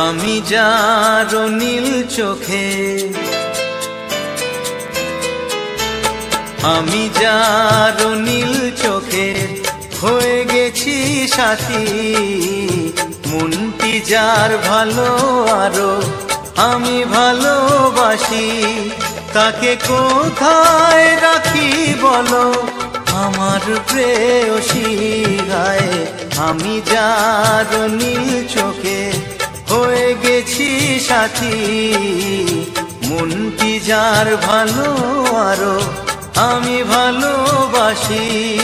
আমি যার নীল চোখে, আমি যার নীল চোখে হয়ে গেছি সাথী। মনটি যার ভালো আরো আমি ভালোবাসি, তাকে কোথায় রাখি বলো আমার প্রেয়সী গায়ে। আমি যার নীল চোখে হয়ে গেছি সাথী, মনটি যার ভালো আরো আমি ভালোবাসি।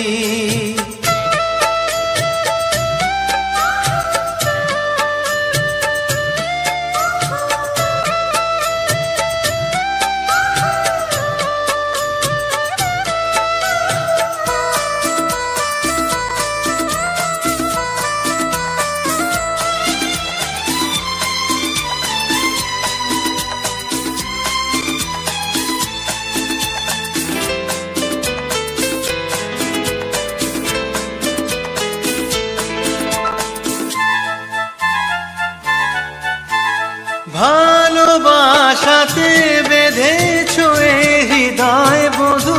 ভালোবাসাতে বেঁধেছ এ হৃদয় বধূ,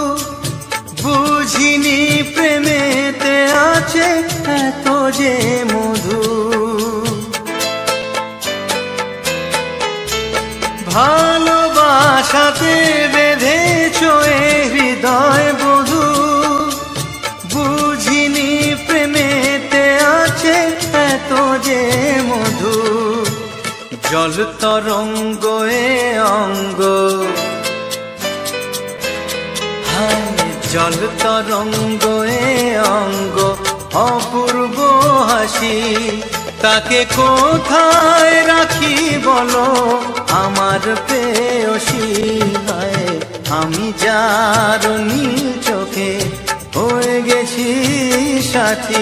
বুঝিনি প্রেমেতে আছে এত যে মধু। ভালোবাসাতে বেঁধেছ এ হৃদয় বধূ, বুঝিনি প্রেমেতে আছে এত যে মধু। জল তরঙ্গ এ অঙ্গ, হায় জল তরঙ্গ এ অঙ্গ অপূর্ব হাসি, তাকে কোথায় রাখি বলো আমার প্রেয়সী গায়ে। আমি যার নীল চোখে হয়ে গেছি সাথী।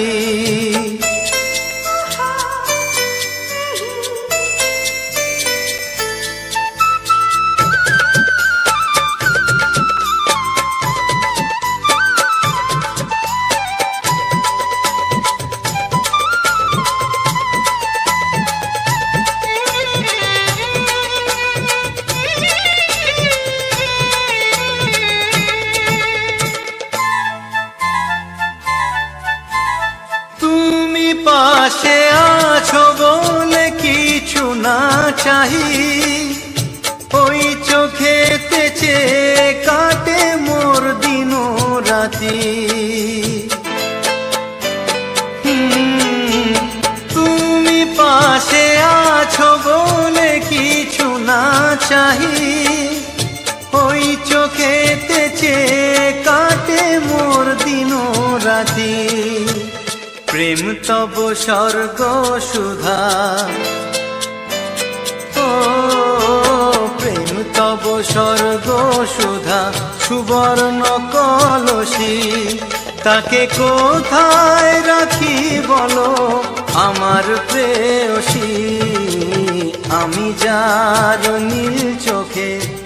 পাশে আছো বলে কিছু না চাহি, ওই চোখেতে চেয়ে কাটে মোর দিন রাতি। তুমি পাশে আছো বলে কিছু না চাহি, ওই চোখেতে চেয়ে কাটে মোর দিন রাতি। প্রেম তব স্বর্গ সুধা, ও প্রেম তব স্বর্গ সুধা সুবর্ণ কলসী, তাকে কোথায় রাখি বলো আমার প্রেয়সী। আমি যার নীল চোখে